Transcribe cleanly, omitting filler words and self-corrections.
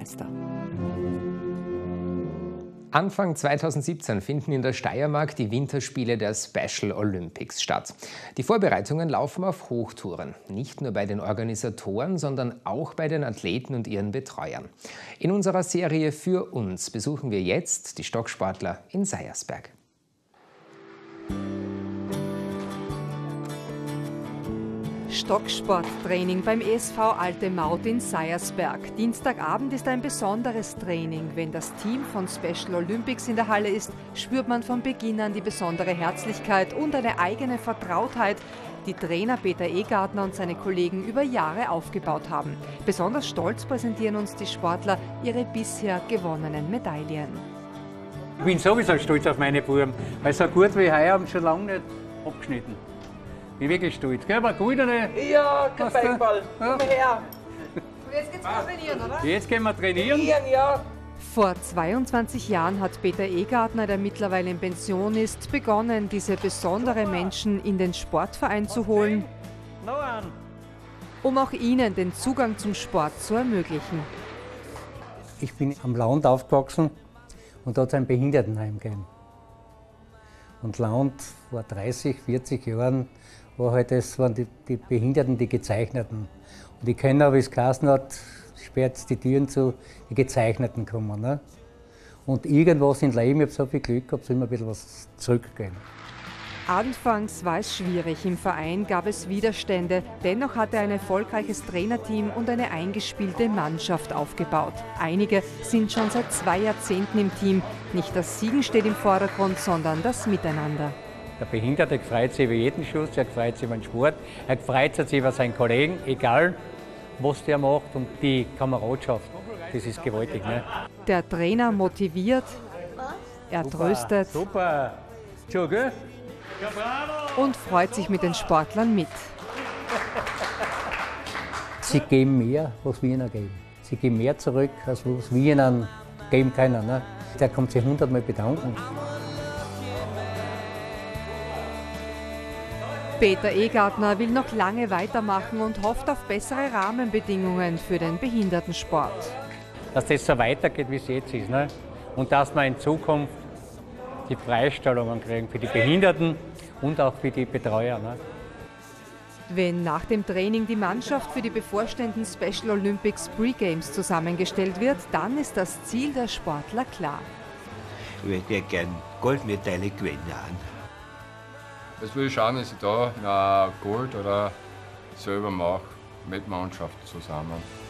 Bürgermeister. Anfang 2017 finden in der Steiermark die Winterspiele der Special Olympics statt. Die Vorbereitungen laufen auf Hochtouren. Nicht nur bei den Organisatoren, sondern auch bei den Athleten und ihren Betreuern. In unserer Serie Für uns besuchen wir jetzt die Stocksportler in Seiersberg. Stocksporttraining beim ESV Alte Maut in Seiersberg. Dienstagabend ist ein besonderes Training. Wenn das Team von Special Olympics in der Halle ist, spürt man von Beginn an die besondere Herzlichkeit und eine eigene Vertrautheit, die Trainer Peter Egartner und seine Kollegen über Jahre aufgebaut haben. Besonders stolz präsentieren uns die Sportler ihre bisher gewonnenen Medaillen. Ich bin sowieso stolz auf meine Buben, weil so gut wie heuer haben sie schon lange nicht abgeschnitten. Ich bin wirklich stolz. Gell, war gut, oder? Ja, kein Beigball. Komm her. Und jetzt geht's mal trainieren, oder? Jetzt gehen wir trainieren. Ja. Vor 22 Jahren hat Peter Egartner, der mittlerweile in Pension ist, begonnen, diese besonderen Menschen in den Sportverein zu holen, um auch ihnen den Zugang zum Sport zu ermöglichen. Ich bin am Land aufgewachsen und da hat es ein Behindertenheim gegeben. Und Land vor 30, 40 Jahren das waren die Behinderten, die Gezeichneten. Und ich kenne aber, wie es geheißen hat, sperrt die Türen zu, die Gezeichneten kommen. Ne? Und irgendwas im Leben, ich habe so viel Glück gehabt, soll immer ein bisschen was zurückgehen. Anfangs war es schwierig, im Verein gab es Widerstände. Dennoch hat er ein erfolgreiches Trainerteam und eine eingespielte Mannschaft aufgebaut. Einige sind schon seit 2 Jahrzehnten im Team. Nicht das Siegen steht im Vordergrund, sondern das Miteinander. Der Behinderte freut sich über jeden Schuss, er freut sich über den Sport, er freut sich über seinen Kollegen, egal was der macht, und die Kameradschaft, das ist gewaltig. Ne? Der Trainer motiviert, er tröstet Super. So, gell? und freut sich mit den Sportlern mit. Sie geben mehr, was wir ihnen geben. Sie geben mehr zurück, als was wir ihnen geben können. Ne? Der kommt sich 100-mal bedanken. Peter Egartner will noch lange weitermachen und hofft auf bessere Rahmenbedingungen für den Behindertensport. Dass das so weitergeht, wie es jetzt ist. Ne? Und dass wir in Zukunft die Freistellungen kriegen für die Behinderten und auch für die Betreuer. Ne? Wenn nach dem Training die Mannschaft für die bevorstehenden Special Olympics Pre-Games zusammengestellt wird, dann ist das Ziel der Sportler klar. Ich würde gerne Goldmedaille gewinnen. Jetzt will ich schauen, dass ich da Gold oder selber mache, mit Mannschaft zusammen.